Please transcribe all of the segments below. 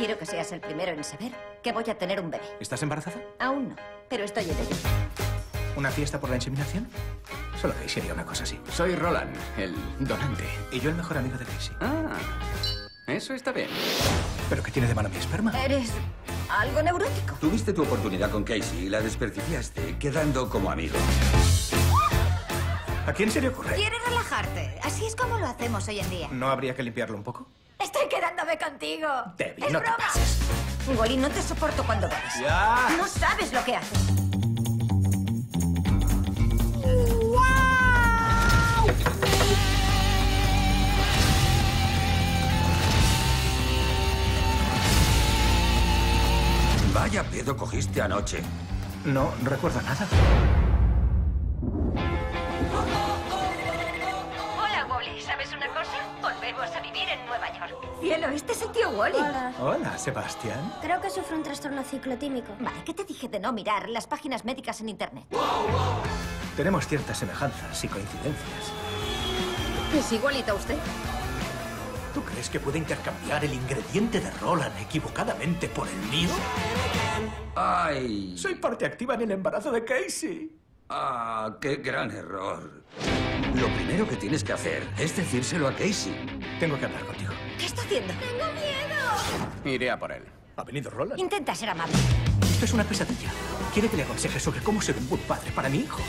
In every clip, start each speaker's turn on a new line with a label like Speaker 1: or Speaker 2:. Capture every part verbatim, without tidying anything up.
Speaker 1: Quiero que seas el primero en saber que voy a tener un bebé.
Speaker 2: ¿Estás embarazada?
Speaker 1: Aún no, pero estoy en ello.
Speaker 2: ¿Una fiesta por la inseminación? Solo Casey haría una cosa así.
Speaker 3: Soy Roland, el donante.
Speaker 2: Y yo el mejor amigo de Casey.
Speaker 3: Ah, eso está bien.
Speaker 2: ¿Pero qué tiene de malo mi esperma?
Speaker 1: Eres algo neurótico.
Speaker 4: Tuviste tu oportunidad con Casey y la desperdiciaste, quedando como amigo.
Speaker 2: ¿A quién se le ocurre?
Speaker 1: ¿Quieres relajarte? Así es como lo hacemos hoy en día.
Speaker 2: ¿No habría que limpiarlo un poco?
Speaker 1: Estoy quedándome contigo.
Speaker 2: Debbie,
Speaker 1: ¡Es
Speaker 2: no te
Speaker 1: broma!
Speaker 2: pases.
Speaker 1: Wally, no te soporto cuando bebes.
Speaker 2: ¡Ya!
Speaker 1: No sabes lo que haces.
Speaker 4: Vaya pedo cogiste anoche.
Speaker 2: No recuerdo nada.
Speaker 1: Hola, Wally. ¿Sabes una cosa? Volvemos a vivir en Nueva York. Cielo, este es el tío Wally.
Speaker 5: Hola.
Speaker 2: Hola, Sebastián.
Speaker 5: Creo que sufre un trastorno ciclotímico.
Speaker 1: Vale, ¿qué te dije de no mirar las páginas médicas en internet?
Speaker 2: Tenemos ciertas semejanzas y coincidencias.
Speaker 1: ¿Es igualito a usted?
Speaker 2: ¿Tú crees que puede intercambiar el ingrediente de Roland equivocadamente por el mío?
Speaker 4: ¡Ay!
Speaker 2: Soy parte activa en el embarazo de Casey.
Speaker 4: ¡Ah, qué gran error! Lo primero que tienes que hacer es decírselo a Casey.
Speaker 2: Tengo que hablar contigo.
Speaker 1: ¿Qué está haciendo? ¡Tengo miedo!
Speaker 3: Iré a por él.
Speaker 2: ¿Ha venido Roland?
Speaker 1: Intenta ser amable.
Speaker 2: Esto es una pesadilla. Quiere que le aconseje sobre cómo ser un buen padre para mi hijo.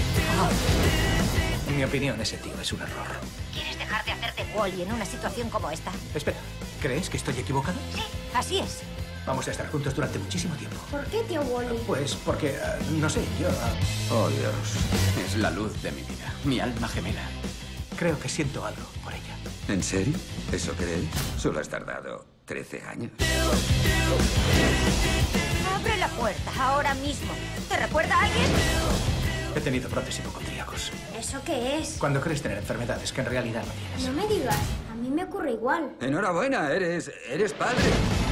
Speaker 2: En mi opinión, ese tío es un error.
Speaker 1: ¿Quieres dejar de hacerte Wally en una situación como esta?
Speaker 2: Espera, ¿crees que estoy equivocado?
Speaker 1: Sí, así es.
Speaker 2: Vamos a estar juntos durante muchísimo tiempo.
Speaker 5: ¿Por qué, tío Wally?
Speaker 2: Pues porque, eh, no sé, yo eh,
Speaker 4: Oh, Dios.
Speaker 3: Es la luz de mi vida, mi alma gemela.
Speaker 2: creo que siento algo por ella.
Speaker 4: ¿En serio? ¿Eso crees? Solo has tardado trece años.
Speaker 1: Abre la puerta ahora mismo. ¿Te recuerda a alguien?
Speaker 2: He tenido brotes hipocondríacos.
Speaker 5: ¿Eso qué es?
Speaker 2: Cuando crees tener enfermedades que en realidad no tienes.
Speaker 5: No me digas. A mí me ocurre igual.
Speaker 4: Enhorabuena, eres... eres padre.